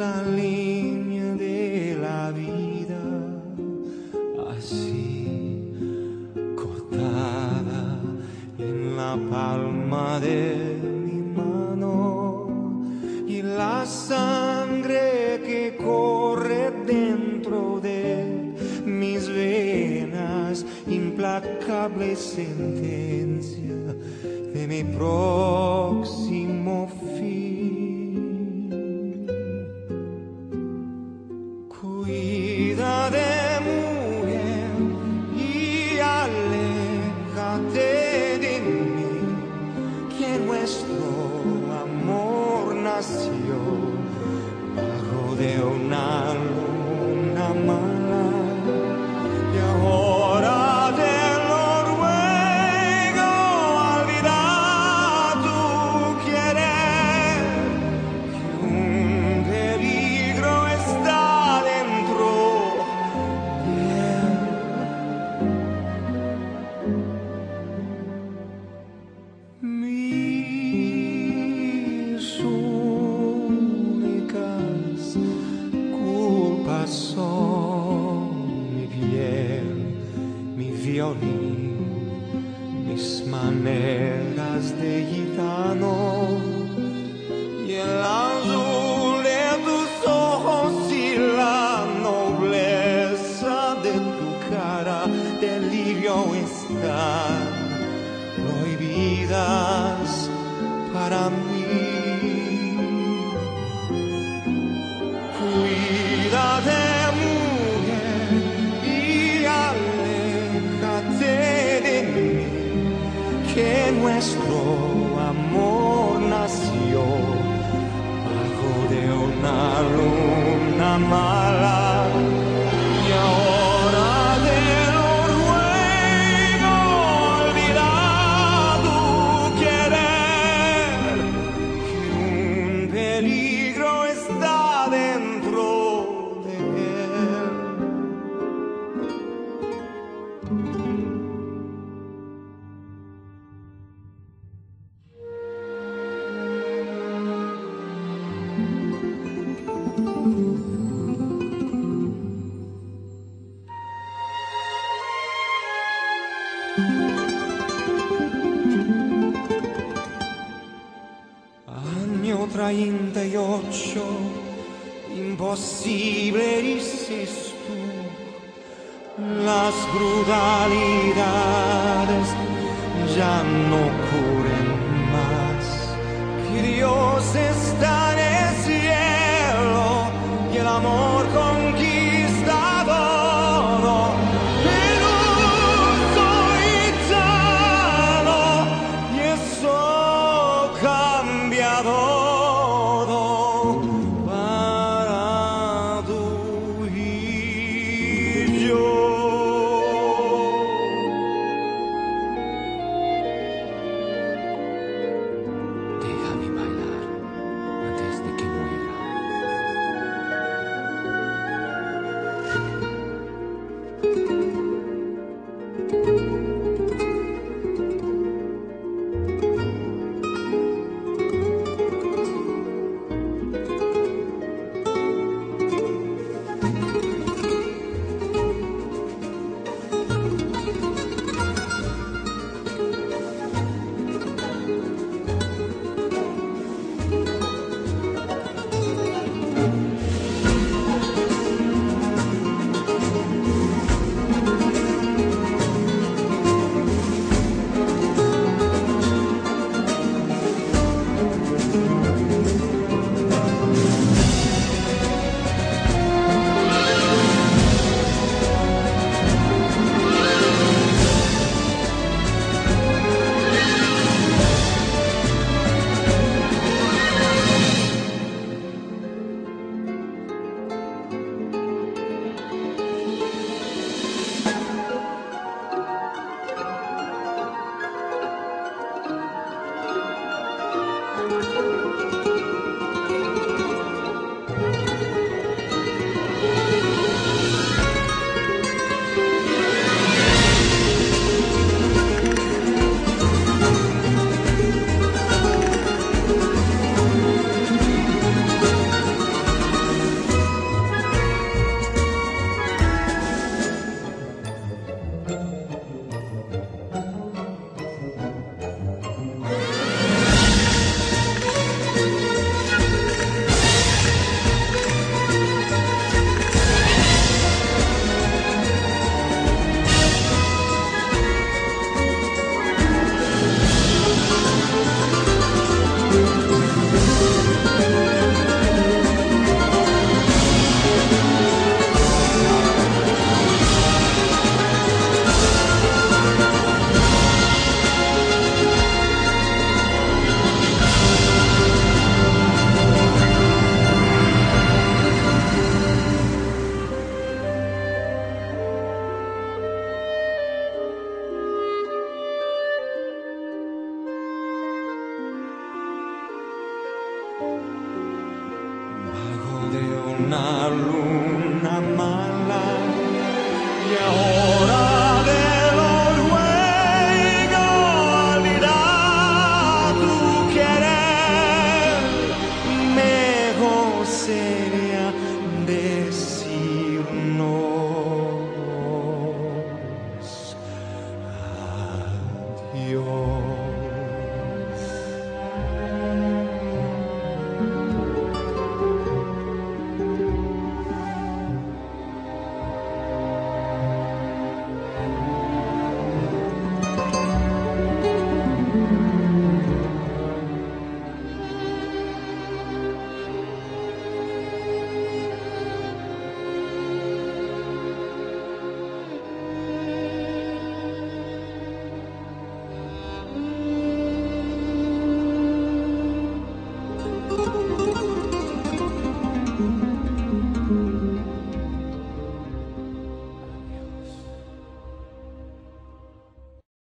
la línea de la vida, así cortada en la palma de mi mano, y la sangre que corre dentro de mis venas, implacable sentencia de mi próximo fin. Cuida de mujer y aléjate de mí, que nuestro amor nació bajo de una luna mala, y ahora te lo ruego, olvida tu querer, que un peligro está dentro de él. Mis únicas culpas son mi piel, mi violín, mis maneras de gitano, y el azul de tus ojos y la nobleza de tu cara. Delirio están prohibidas para mí. Cuídate, mujer, y aléjate de mí, que nuestro amor nació bajo de una luna mala, y ahora te lo ruego, olvida tu querer, que un peligro está dentro de él. Año 38, imposible dices tú, las brutalidades ya no ocurren más, que Dios está en el cielo y el amor conquista todo. Pero soy sano y eso cambia todo para tú y yo. Déjame bailar ante de una luna mala y ahora de lo luego olvidar tu querer. Mejor sería